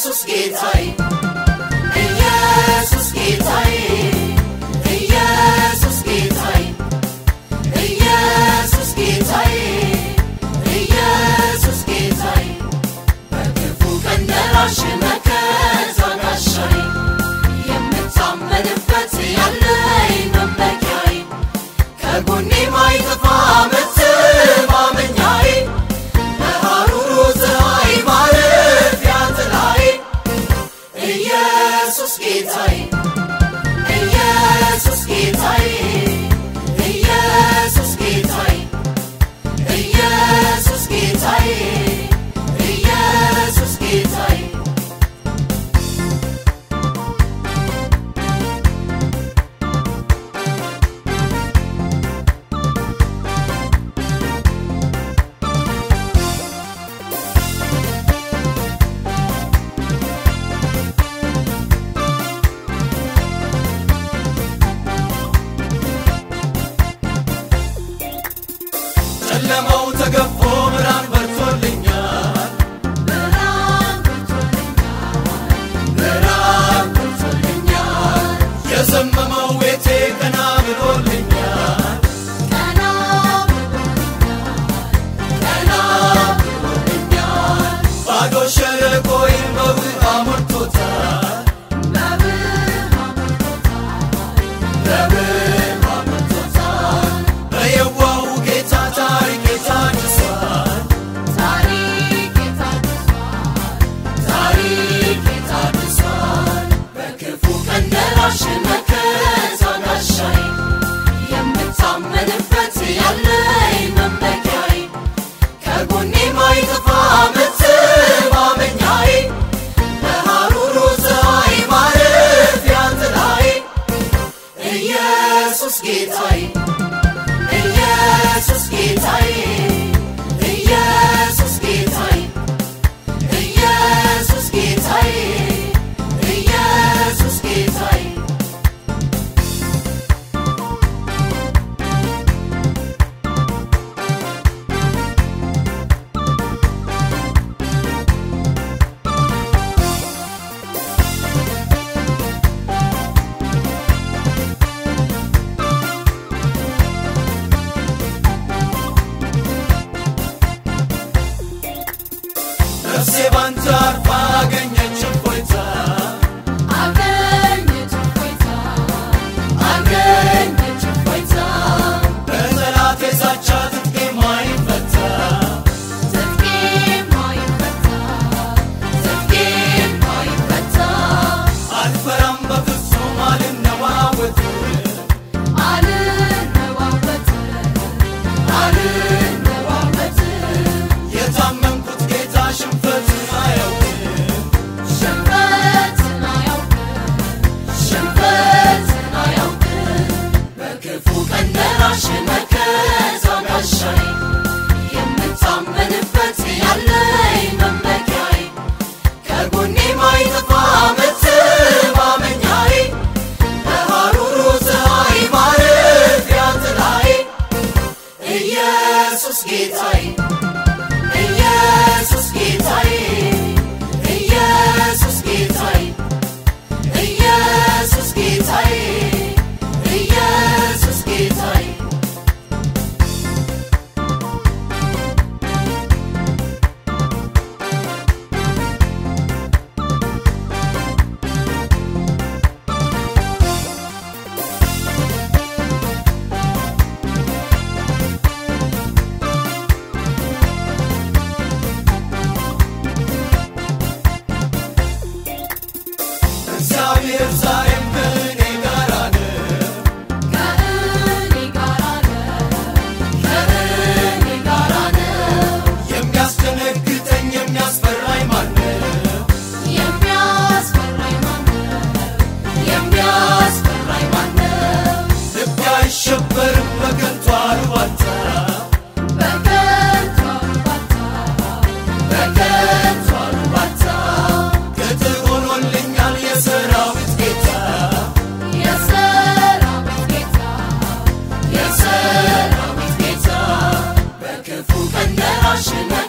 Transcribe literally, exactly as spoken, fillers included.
ኢየሱስ ጌታዬ ኢየሱስ ጌታዬ ኢየሱስ ጌታዬ ኢየሱስ ጌታዬ ኢየሱስ ጌታዬ በክፉ ቀን ደራሽ መከታ ጋሻዬ የምታመንበት ያለኝ መመኪያዬ ከጎኔ ማይጠፋ መተማመኛዬ በሐሩሩ ፀሐይ ማረፊያ ጥላዬ ኢየሱስ ጌታዬ ኢየሱስ ጌታዬ ኢየሱስ ጌታዬ ኢየሱስ ጌታዬ ኢየሱስ ጌታዬ ጨለማው ተገፎ ብርሃን በርቶልኛል ብርሃን በርቶልኛል ብርሃን በርቶልኛል የዘመመው ቤቴ ቀና ብሎልኛል ቀና ብሎልኛል ቀና ብሎልኛል ባዶ ሸለቆዬን በውሃ ሞልቶታል በውሃ ሞልቶታል በውሃ ሞልቶታል በየዋሁ መከታ ጋሻዬ የምታመንበት ያለኝ መመኪያዬ ከጎኔ ማይጠፋ መተማመኛዬ በሐሩሩ ፀሐይ ማረፊያ ጥላዬ ኢየሱስ ጌታዬ ኢየሱስ ጌታዬ ኢየሱስ ጌታዬ ኢየሱስ ጌታዬ ኢየሱስ ጌታዬ ነፍሴ ባንተ አርፋ አገኘች እፎይታ አገኘች እፎይታ አገኘች እፎይታ በጠላቴ ዛቻ ትጥቄ ማይፈታ ትጥቄ ማይፈታ ትጥቄ ማይፈታ አልፈራም በፍጹም አልነዋወጥም አልነዋወጥም አልነዋወጥም የታመንኩት ጌታ ሽንፈትን አያውቅም ሽንፈትን አያውቅም ሽንፈትን አያውቅም በክፉ ቀን ደራሽ መከታ ጋሻዬ የምታመንበት ያለኝ መመኪያዬ ከጎኔ ማይጠፋ መተማመኛዬ በሐሩሩ ፀሐይ ማረፊያ ጥላዬ ኢየሱስ ጌታዬ ኢየሱስ ጌታዬ ኢየሱስ ጌታዬ ኢየሱስ ጌታዬ ኢየሱስ ጌታዬ እግዚአብሔር ዛሬም ከእኔ ጋር ነው ከእኔ ጋር ነው ከእኔ ጋር ነው የሚያስደነግጠኝ የሚያስፈራኝ ማነው የሚያስፈራኝ ማነው የሚያስፈራኝ ማነው ልቤ አይሸበርም በከንቱ አሉባልታ በከንቱ አሉባልታ በከንቱ አሉባልታ ቅጥር ሆኖልኛል የሰራዊት ጌታ የሰራዊት ጌታ የሰራዊት ጌታ በክፉ ቀን ደራሽ